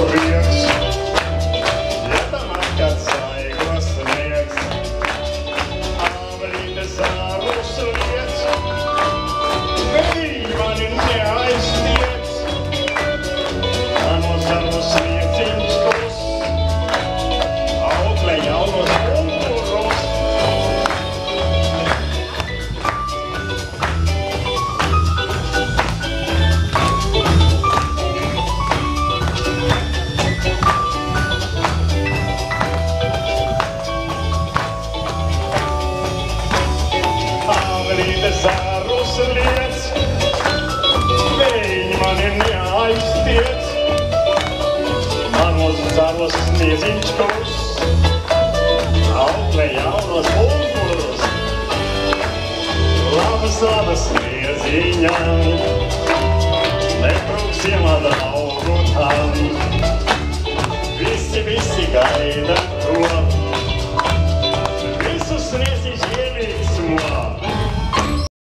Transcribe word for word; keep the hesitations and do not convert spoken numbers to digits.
prieks, ja tam atkal saigos liegs. Āvelīte zārus liec, vei mani neaiztiec. Manos zarus lieciņš tos, aukle jaunos pumpuros. Zarus liec, viņi mani neaiztiec. Manos zarus sniedziņš kus, aukle jaunos pumpuros. Labas, labas sniedziņa, nebrūksim ar draugu tam. Visi, visi gaida to.